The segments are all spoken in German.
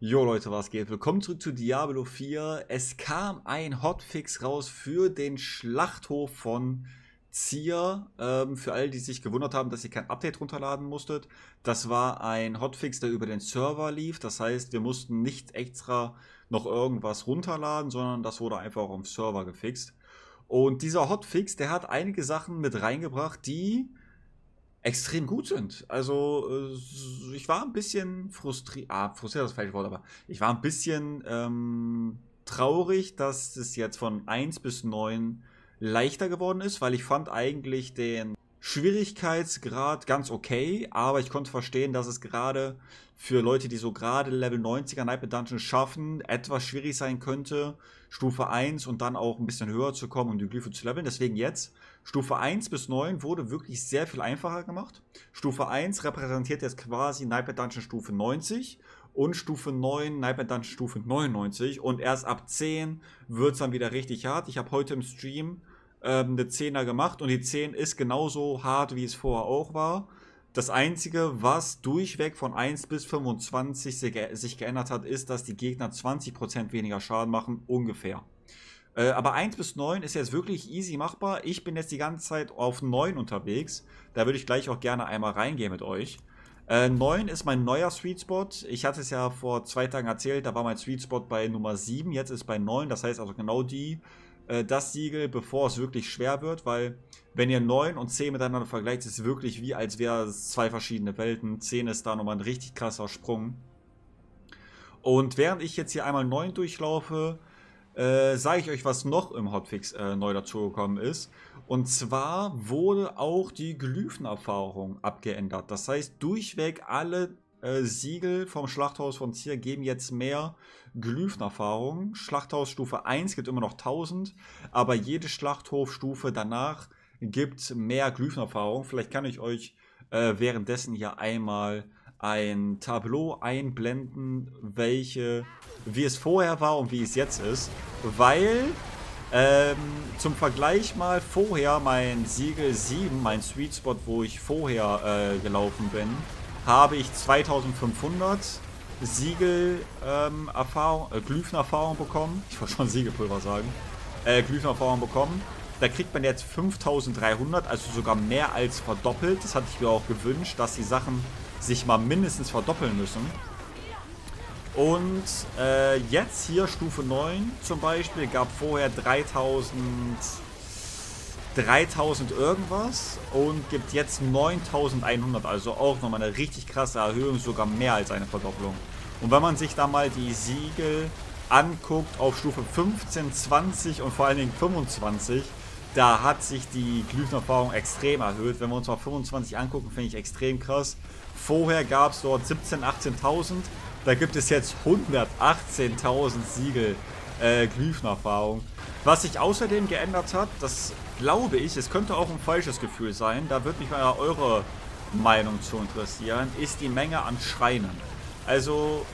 Jo Leute, was geht? Willkommen zurück zu Diablo 4. Es kam ein Hotfix raus für den Schlachthof von Zier. Für alle, die sich gewundert haben, dass ihr kein Update runterladen musstet. Das war ein Hotfix, der über den Server lief. Das heißt, wir mussten nicht extra noch irgendwas runterladen, sondern das wurde einfach auf dem Server gefixt. Und dieser Hotfix, der hat einige Sachen mit reingebracht, die extrem gut sind. Also, ich war ein bisschen frustriert, frustriert ist das falsche Wort, aber ich war ein bisschen traurig, dass es jetzt von 1 bis 9 leichter geworden ist, weil ich fand eigentlich den Schwierigkeitsgrad ganz okay, aber ich konnte verstehen, dass es gerade für Leute, die so gerade Level 90er Nightmare Dungeon schaffen, etwas schwierig sein könnte, Stufe 1 und dann auch ein bisschen höher zu kommen, um die Glyphe zu leveln. Deswegen jetzt, Stufe 1 bis 9 wurde wirklich sehr viel einfacher gemacht. Stufe 1 repräsentiert jetzt quasi Nightmare Dungeon Stufe 90 und Stufe 9 Nightmare Dungeon Stufe 99 und erst ab 10 wird es dann wieder richtig hart. Ich habe heute im Stream eine 10er gemacht und die 10 ist genauso hart, wie es vorher auch war. Das Einzige, was durchweg von 1 bis 25 sich geändert hat, ist, dass die Gegner 20% weniger Schaden machen, ungefähr. Aber 1 bis 9 ist jetzt wirklich easy machbar. Ich bin jetzt die ganze Zeit auf 9 unterwegs. Da würde ich gleich auch gerne einmal reingehen mit euch. 9 ist mein neuer Sweet Spot. Ich hatte es ja vor 2 Tagen erzählt, da war mein Sweet Spot bei Nummer 7, jetzt ist bei 9. Das heißt also genau das Siegel, bevor es wirklich schwer wird, weil wenn ihr 9 und 10 miteinander vergleicht, ist es wirklich wie, als wäre es 2 verschiedene Welten. 10 ist da nochmal ein richtig krasser Sprung. Und während ich jetzt hier einmal 9 durchlaufe, sage ich euch, was noch im Hotfix neu dazugekommen ist. Und zwar wurde auch die Glyphenerfahrung abgeändert. Das heißt, durchweg alle Siegel vom Schlachthaus von Zier geben jetzt mehr Glyphenerfahrung. Schlachthaus Stufe 1 gibt immer noch 1000, aber jede Schlachthofstufe danach gibt mehr Glyphenerfahrung. Vielleicht kann ich euch währenddessen hier einmal ein Tableau einblenden, wie es vorher war und wie es jetzt ist, weil zum Vergleich mal vorher mein Siegel 7, mein Sweet Spot, wo ich vorher gelaufen bin, habe ich 2500 Glyphenerfahrung bekommen. Ich wollte schon Siegelpulver sagen. Glyphenerfahrung bekommen. Da kriegt man jetzt 5300, also sogar mehr als verdoppelt. Das hatte ich mir auch gewünscht, dass die Sachen sich mal mindestens verdoppeln müssen. Und jetzt hier Stufe 9 zum Beispiel gab vorher 3000 irgendwas und gibt jetzt 9100, also auch nochmal eine richtig krasse Erhöhung, sogar mehr als eine Verdopplung. Und wenn man sich da mal die Siegel anguckt auf Stufe 15, 20 und vor allen Dingen 25, da hat sich die Glyphenerfahrung extrem erhöht. Wenn wir uns mal 25 angucken, finde ich extrem krass. Vorher gab es dort 17.000, 18.000, da gibt es jetzt 118.000 Siegel Glyphenerfahrung. Was sich außerdem geändert hat, das glaube ich, es könnte auch ein falsches Gefühl sein, da würde mich mal eure Meinung zu interessieren, ist die Menge an Schreinen. Also,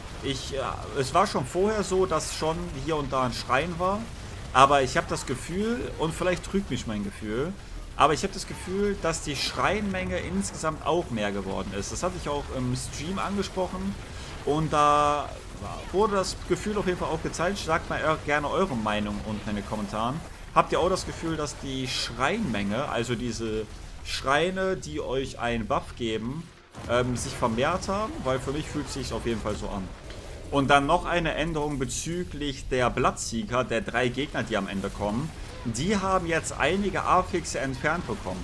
es war schon vorher so, dass schon hier und da ein Schrein war, aber ich habe das Gefühl, und vielleicht trügt mich mein Gefühl, aber ich habe das Gefühl, dass die Schreinmenge insgesamt auch mehr geworden ist. Das hatte ich auch im Stream angesprochen und da wurde das Gefühl auf jeden Fall auch gezeigt. Sagt mal gerne eure Meinung unten in den Kommentaren. Habt ihr auch das Gefühl, dass die Schreinmenge, also diese Schreine, die euch einen Buff geben, sich vermehrt haben? Weil für mich fühlt es sich auf jeden Fall so an. Und dann noch eine Änderung bezüglich der Bloodseeker, der 3 Gegner, die am Ende kommen. Die haben jetzt einige A-Fixe entfernt bekommen.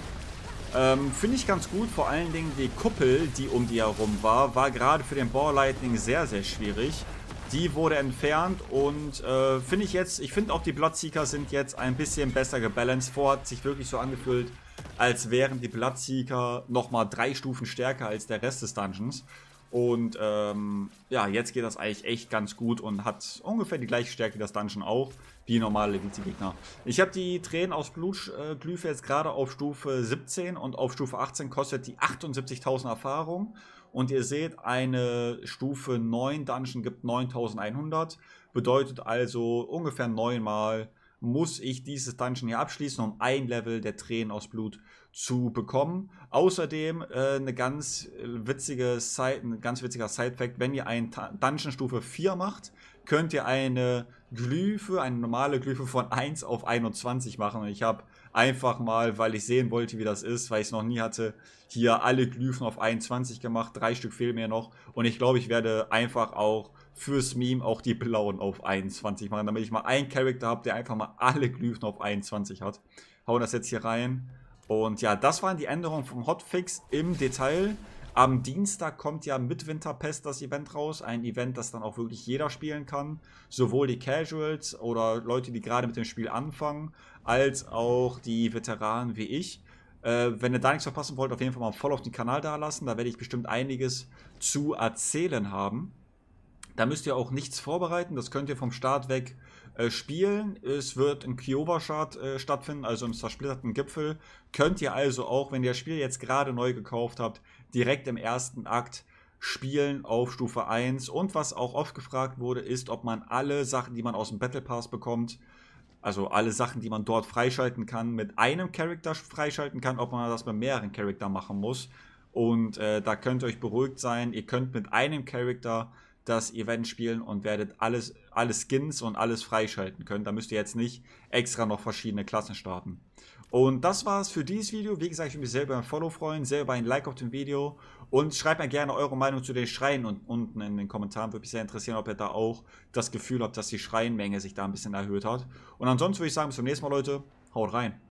Finde ich ganz gut, vor allen Dingen die Kuppel, die um die herum war gerade für den Boar Lightning sehr, sehr schwierig. Die wurde entfernt und ich finde auch die Bloodseeker sind jetzt ein bisschen besser gebalanced. Vorher hat sich wirklich so angefühlt, als wären die Bloodseeker nochmal 3 Stufen stärker als der Rest des Dungeons. Und ja, jetzt geht das eigentlich echt ganz gut und hat ungefähr die gleiche Stärke wie das Dungeon auch, wie normale Elite-Gegner. Ich habe die Tränen aus Blut Glyphe jetzt gerade auf Stufe 17 und auf Stufe 18 kostet die 78.000 Erfahrung. Und ihr seht, eine Stufe 9 Dungeon gibt 9100, bedeutet also ungefähr 9 Mal muss ich dieses Dungeon hier abschließen, um ein Level der Tränen aus Blut zu bekommen. Außerdem ein ganz witziger Side-Fact, wenn ihr einen Dungeon Stufe 4 macht, könnt ihr eine normale Glyphe von 1 auf 21 machen. Und ich habe einfach mal, weil ich sehen wollte, wie das ist, weil ich es noch nie hatte, hier alle Glyphen auf 21 gemacht. 3 Stück fehlen mir noch. Und ich glaube, ich werde einfach auch fürs Meme auch die blauen auf 21 machen, damit ich mal einen Charakter habe, der einfach mal alle Glyphen auf 21 hat. Hauen das jetzt hier rein. Und ja, das waren die Änderungen vom Hotfix im Detail. Am Dienstag kommt ja mit Winterpest das Event raus. Ein Event, das dann auch wirklich jeder spielen kann. Sowohl die Casuals oder Leute, die gerade mit dem Spiel anfangen, als auch die Veteranen wie ich. Wenn ihr da nichts verpassen wollt, auf jeden Fall mal voll auf den Kanal da lassen. Da werde ich bestimmt einiges zu erzählen haben. Da müsst ihr auch nichts vorbereiten. Das könnt ihr vom Start weg spielen. Es wird in Kiowa-Shard stattfinden, also im zersplitterten Gipfel. Könnt ihr also auch, wenn ihr das Spiel jetzt gerade neu gekauft habt, direkt im ersten Akt spielen auf Stufe 1. Und was auch oft gefragt wurde, ist, ob man alle Sachen, die man aus dem Battle Pass bekommt, also alle Sachen, die man dort freischalten kann, mit einem Charakter freischalten kann, ob man das mit mehreren Charaktern machen muss. Und da könnt ihr euch beruhigt sein. Ihr könnt mit einem Charakter das Event spielen und werdet alle Skins und alles freischalten können. Da müsst ihr jetzt nicht extra noch verschiedene Klassen starten. Und das war's für dieses Video. Wie gesagt, ich würde mich sehr über ein Follow freuen, sehr über ein Like auf dem Video. Und schreibt mir gerne eure Meinung zu den Schreien unten in den Kommentaren. Würde mich sehr interessieren, ob ihr da auch das Gefühl habt, dass die Schreienmenge sich da ein bisschen erhöht hat. Und ansonsten würde ich sagen, bis zum nächsten Mal, Leute. Haut rein.